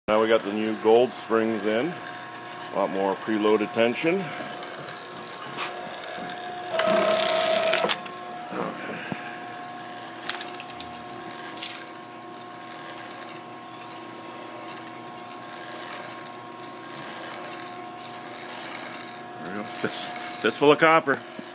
Now we got the new gold springs in. A lot more preloaded tension. There we go. Fistful of copper.